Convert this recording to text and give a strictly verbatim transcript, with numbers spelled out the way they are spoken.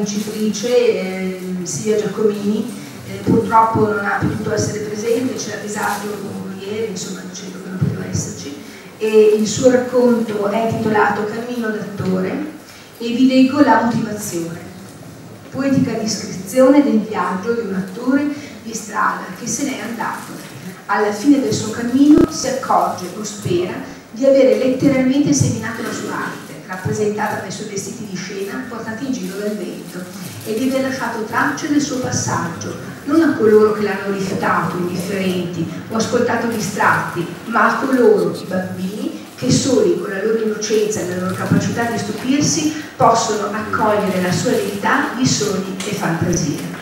vincitrice, eh, Silvia Giacomini, eh, purtroppo non ha potuto essere presente, ci ha avvisato ieri, insomma, dicendo che non poteva esserci, e il suo racconto è intitolato Cammino d'attore e vi leggo la motivazione. Poetica descrizione del viaggio di un attore di strada che se n'è andato. Alla fine del suo cammino si accorge o spera di avere letteralmente seminato la sua arte, rappresentata dai suoi vestiti di scena portati in giro dal vento, e di aver lasciato tracce del suo passaggio, non a coloro che l'hanno rifiutato, indifferenti o ascoltato distratti, ma a coloro, i bambini, che soli con la loro innocenza e la loro capacità di stupirsi possono accogliere la sua eredità di sogni e fantasie.